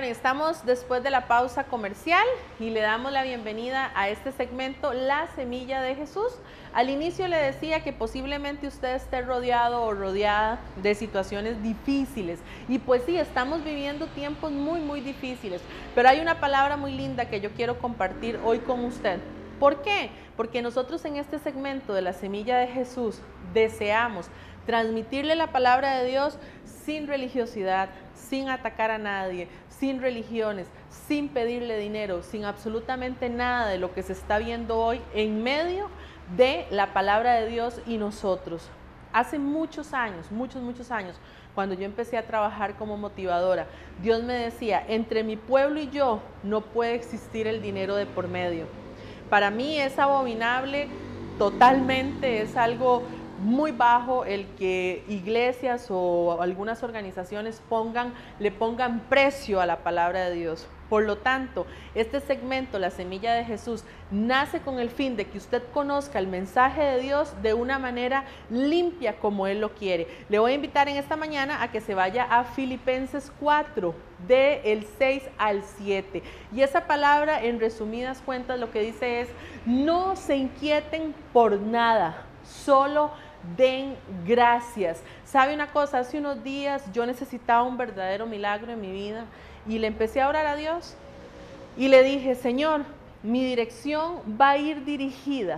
Bueno, estamos después de la pausa comercial y le damos la bienvenida a este segmento, La Semilla de Jesús. Al inicio le decía que posiblemente usted esté rodeado o rodeada de situaciones difíciles. Y pues sí, estamos viviendo tiempos muy difíciles. Pero hay una palabra muy linda que yo quiero compartir hoy con usted. ¿Por qué? Porque nosotros en este segmento de La Semilla de Jesús deseamos transmitirle la palabra de Dios sin religiosidad, sin atacar a nadie, sin religiones, sin pedirle dinero, sin absolutamente nada de lo que se está viendo hoy en medio de la palabra de Dios y nosotros. Hace muchos años, muchos años, cuando yo empecé a trabajar como motivadora, Dios me decía, entre mi pueblo y yo no puede existir el dinero de por medio. Para mí es abominable, totalmente, es algo muy bajo el que iglesias o algunas organizaciones le pongan precio a la palabra de Dios. Por lo tanto, este segmento, La Semilla de Jesús, nace con el fin de que usted conozca el mensaje de Dios de una manera limpia como Él lo quiere. Le voy a invitar en esta mañana a que se vaya a Filipenses 4, del 6 al 7. Y esa palabra, en resumidas cuentas, lo que dice es, no se inquieten por nada, solo den gracias. ¿Sabe una cosa? Hace unos días yo necesitaba un verdadero milagro en mi vida y le empecé a orar a Dios y le dije, Señor, mi dirección va a ir dirigida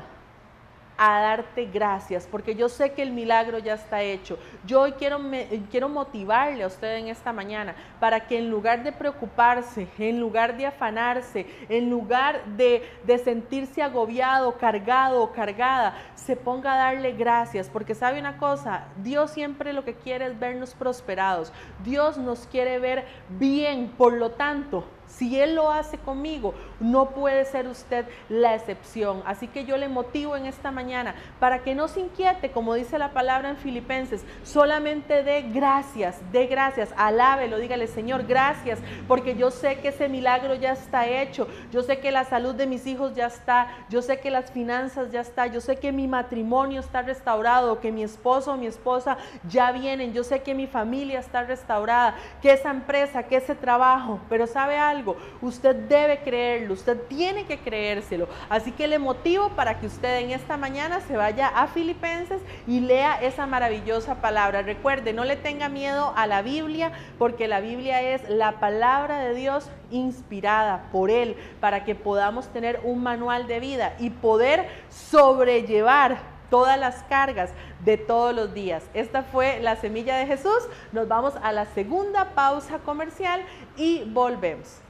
a darte gracias, porque yo sé que el milagro ya está hecho. Yo hoy quiero motivarle a usted en esta mañana para que en lugar de preocuparse, en lugar de afanarse, en lugar de sentirse agobiado, cargado o cargada, se ponga a darle gracias, porque sabe una cosa, Dios siempre lo que quiere es vernos prosperados. Dios nos quiere ver bien, por lo tanto, si Él lo hace conmigo, no puede ser usted la excepción. Así que yo le motivo en esta mañana para que no se inquiete, como dice la palabra en Filipenses, solamente dé gracias, alábelo, dígale, Señor, gracias, porque yo sé que ese milagro ya está hecho, yo sé que la salud de mis hijos ya está, yo sé que las finanzas ya está, yo sé que mi matrimonio está restaurado, que mi esposo o mi esposa ya vienen, yo sé que mi familia está restaurada, que esa empresa, que ese trabajo, pero ¿sabe algo? Usted debe creerlo, usted tiene que creérselo. Así que le motivo para que usted en esta mañana se vaya a Filipenses y lea esa maravillosa palabra. Recuerde, no le tenga miedo a la Biblia, porque la Biblia es la palabra de Dios inspirada por Él, para que podamos tener un manual de vida y poder sobrellevar todas las cargas de todos los días. Esta fue La Semilla de Jesús. Nos vamos a la segunda pausa comercial y volvemos.